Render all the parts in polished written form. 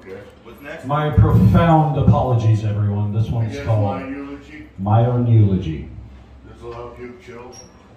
Okay. What's next? My profound apologies, everyone. This one's called My Eulogy. My Own Eulogy. This will help you chill.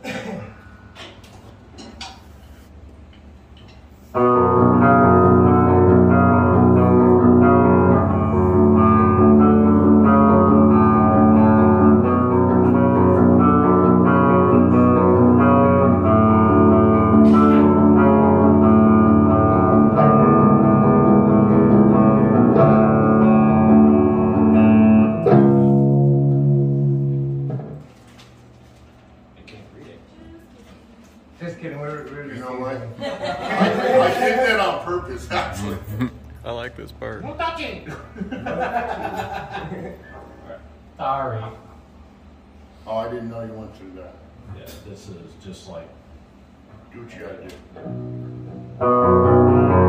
Just kidding. We're You know what? I did that on purpose, actually. I like this part. Don't touch it. Sorry. Oh, I didn't know you went through that. Yeah, this is just like Do what you gotta do.